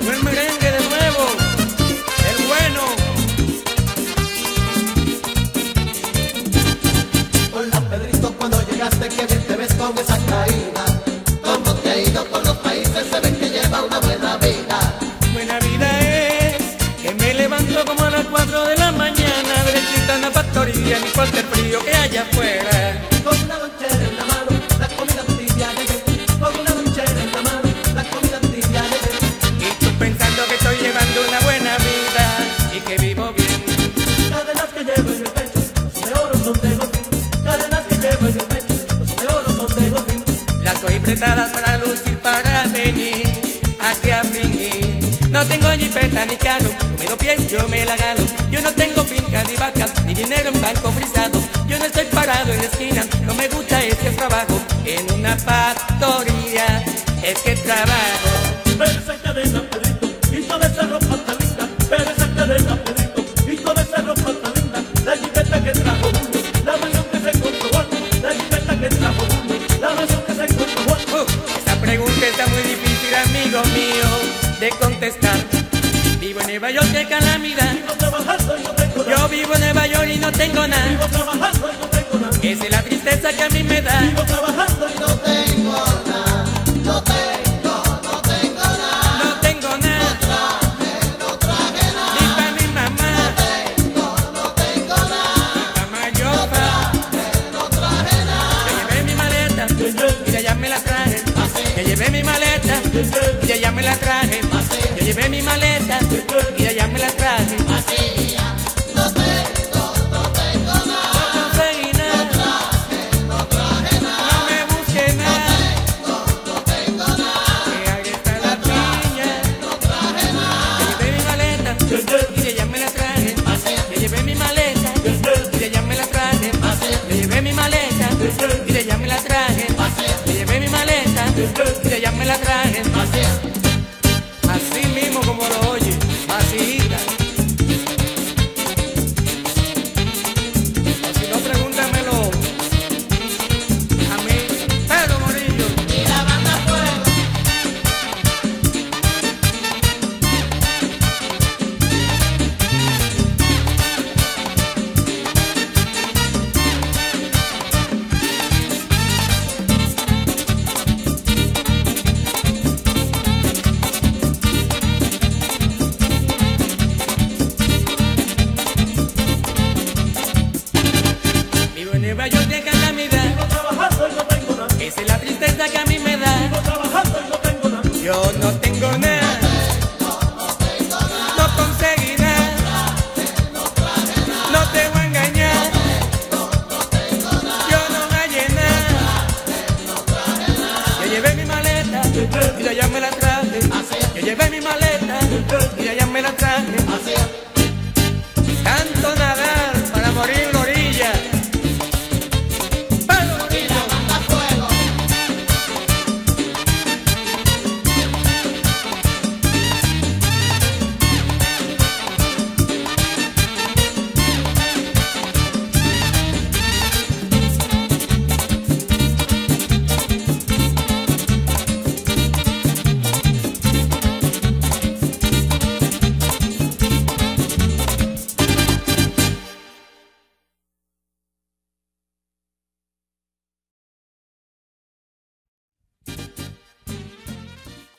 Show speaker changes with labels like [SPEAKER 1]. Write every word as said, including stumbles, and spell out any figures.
[SPEAKER 1] Sonó el merengue de nuevo, el bueno.
[SPEAKER 2] Hola Pedrito, cuando llegaste, que bien te ves con esa caída. Como te ha ido por los países, se ve que lleva una buena vida.
[SPEAKER 1] Buena vida es que me levanto como a las cuatro de la mañana, derechita en la factoría, ni cualquier frío que haya afuera.
[SPEAKER 2] Con una lonchera en la mano, la comida tibia llegué. Con una lonchera en la mano, la comida tibia llegué.
[SPEAKER 1] Y tú pensando que estoy llevando una buena vida y que vivo bien.
[SPEAKER 2] Cadenas que llevo en el pecho, los de oro son de Gotín. Cadenas que llevo en el pecho, los de oro son de Gotín.
[SPEAKER 1] Las doy prestadas para lucir, para venir aquí a fingir. No tengo jipeta ni carro, me lo pienso, yo me la gano. Yo no tengo finca ni vacas, ni dinero en banco frisado. Yo no estoy parado en la esquina, no me gusta este trabajo. En una factoría es que trabajo.
[SPEAKER 2] Pero esa cadena, Pedrito, y toda esa ropa tan linda. Pero esa cadena, Pedrito, y toda esa ropa tan linda. La jipeta que trajo uno, la mansión que se encontró Juan. La jipeta que trajo uno, la mansión que se encontró Juan.
[SPEAKER 1] Uh, esta pregunta está muy difícil, amigo mío, de contestar. Vivo en Nueva York, qué calamidad.
[SPEAKER 2] Vivo trabajando y no tengo nada.
[SPEAKER 1] Yo vivo en Nueva York y no tengo nada.
[SPEAKER 2] Vivo trabajando y no tengo nada.
[SPEAKER 1] Esa es la tristeza que a mí me da.
[SPEAKER 2] Vivo trabajando y no tengo nada. No tengo, no tengo nada.
[SPEAKER 1] No tengo nada,
[SPEAKER 2] No traje, no traje nada.
[SPEAKER 1] ni pa' mi mamá,
[SPEAKER 2] No tengo, no tengo nada.
[SPEAKER 1] pa' Mayopa.
[SPEAKER 2] No traje nada.
[SPEAKER 1] Yo llevé mi maleta y de allá me la traje. Yo llevé mi maleta y de allá me la traje. Yo llevé mi maleta y de allá me la traje.
[SPEAKER 2] No tengo, no tengo nada.
[SPEAKER 1] No conseguí nada,
[SPEAKER 2] No traje nada.
[SPEAKER 1] no me busqué nada.
[SPEAKER 2] No tengo nada.
[SPEAKER 1] Que ahí está la piña.
[SPEAKER 2] No traje nada.
[SPEAKER 1] Yo llevé mi maleta y de allá me la traje. Yo llevé mi maleta y de allá me la traje. Yo llevé mi maleta y de allá me la traje. Yo llevé mi maleta y de allá me la traje. Así mismo como lo oye, así. Si no, pregúntamelo a mí, Pedro Morillo.
[SPEAKER 2] Y la banda fuera.
[SPEAKER 1] Vivo en Nueva York de calamidad.
[SPEAKER 2] Vivo trabajando y no tengo nada.
[SPEAKER 1] Esa es la tristeza que a mí me da.
[SPEAKER 2] Vivo trabajando y no tengo nada.
[SPEAKER 1] Yo no tengo nada, no conseguí nada, no te voy a engañar. Yo no hallé nada. Yo llevé mi maleta y de allá me la traje. Yo llevé mi maleta y de allá me la traje. Tanto nada.